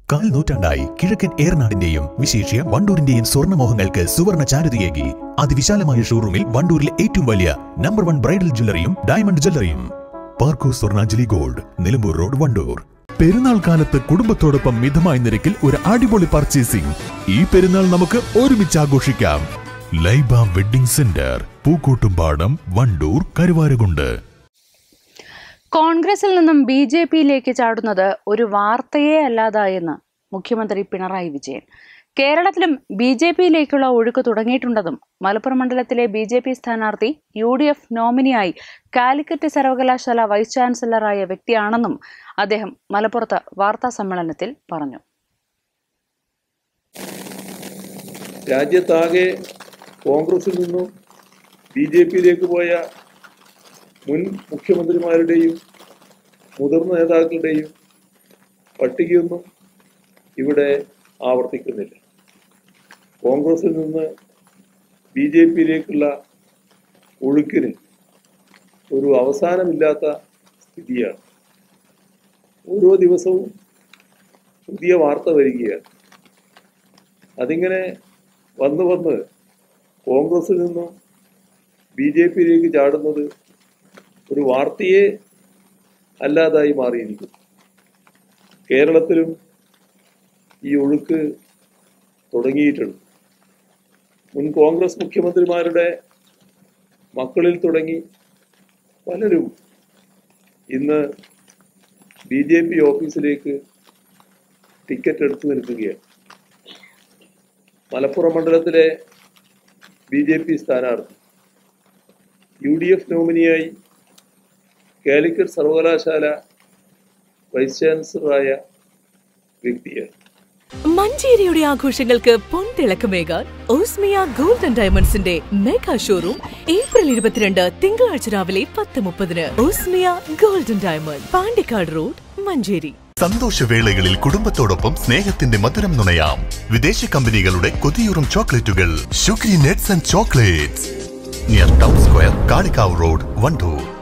കാൽ നൂറ്റാണ്ടായി കിഴക്കൻ ഏറനാടിന്റെയും വിശേഷ്യ വണ്ടൂരിന്റെയും സ്വർണ്ണമോഹങ്ങൾക്ക് സുവർണ ചാരുതയേകി അതിവിശാലമായ ഷോറൂമിൽ വണ്ടൂരിലെ ഏറ്റവും വലിയ നമ്പർ 1 ബ്രൈഡൽ ജ്വല്ലറിയും ഡയമണ്ട് ജ്വല്ലറിയും പാർക്കോ സ്വർണ്ണാഞ്ജലി ഗോൾഡ്, നിലമ്പൂർ റോഡ്, വണ്ടൂർ. പെരുന്നാൾ കാലത്ത് കുടുംബത്തോടൊപ്പം മിതമായ നിരക്കിൽ ഒരു അടിപൊളി പർച്ചേസിംഗ്. ഈ പെരുന്നാൾ നമുക്ക് ഒരുമിച്ച് ആഘോഷിക്കാം. Laiba wedding centre, Pookkottumpadam, Wandoor, Karuvarakundu. കോൺഗ്രസിൽ നിന്നും ബി.ജെ.പിയിലേക്ക് ചാടുന്നത് ഒരു വാർത്തയേ അല്ലാതായെന്ന് മുഖ്യമന്ത്രി പിണറായി വിജയൻ. കേരളത്തിലും ബി.ജെ.പിയിലേക്കുള്ള ഒഴുക്ക് തുടങ്ങിയിട്ടുണ്ടെന്നും മലപ്പുറം മണ്ഡലത്തിലെ ബി.ജെ.പി സ്ഥാനാർത്ഥി യു.ഡി.എഫ് നോമിനിയായി കാലിക്കറ്റ് സർവകലാശാല വൈസ് ചാൻസലറായ വ്യക്തിയാണെന്നും അദ്ദേഹം മലപ്പുറത്ത് വാർത്താ സമ്മേളനത്തിൽ പറഞ്ഞു. രാജ്യത്താകെ കോൺഗ്രസിൽ നിന്നും ബി.ജെ.പിയിലേക്ക് പോയ മുൻ മുഖ്യമന്ത്രിമാരുടെയും മുതിർന്ന നേതാക്കളുടെയും പട്ടികയൊന്നും ഇവിടെ ആവർത്തിക്കുന്നില്ല. കോൺഗ്രസിൽ നിന്ന് ബി.ജെ.പിയിലേക്കുള്ള ഒഴുക്കിന് ഒരു അവസാനമില്ലാത്ത സ്ഥിതിയാണ്. ഓരോ ദിവസവും പുതിയ വാർത്ത വരികയാണ്. അതിങ്ങനെ വന്ന് കോൺഗ്രസിൽ നിന്നും ബി.ജെ.പിയിലേക്ക് ചാടുന്നത് ഒരു വാർത്തയെ അല്ലാതായി മാറിയിരിക്കുന്നു. കേരളത്തിലും ഈ ഒഴുക്ക് തുടങ്ങിയിട്ടുണ്ട്. മുൻ കോൺഗ്രസ് മുഖ്യമന്ത്രിമാരുടെ മക്കളിൽ തുടങ്ങി പലരും ഇന്ന് ബി.ജെ.പി ഓഫീസിലേക്ക് ടിക്കറ്റ് എടുത്തു നിൽക്കുകയാണ്. മലപ്പുറം മണ്ഡലത്തിലെ ബി.ജെ.പി സ്ഥാനാർത്ഥി യു.ഡി.എഫ് നോമിനിയായി കാലിക്കറ്റ് സർവകലാശാല വൈസ് ചാൻസലറായ വ്യക്തിയാണ്. മഞ്ചേരിയുടെ ആഘോഷങ്ങൾക്ക് പൊൻതിളക്കമേകാൻ ഓസ്മിയ ഗോൾഡ് ആൻഡ് ഡയമണ്ട്സിന്റെ മെഗാ ഷോറൂം ഏപ്രിൽ 22 തിങ്കളാഴ്ച രാവിലെ 10:30. Osmiya gold and diamond, Pandikkad road, Manjeri. സന്തോഷവേളകളിൽ കുടുംബത്തോടൊപ്പം സ്നേഹത്തിന്റെ മധുരം നുണയാം. വിദേശ കമ്പനികളുടെ കൊതിയൂറും ചോക്ലേറ്റുകൾ sugary nuts and chocolates, near town square, Kalikavu road, Wandoor.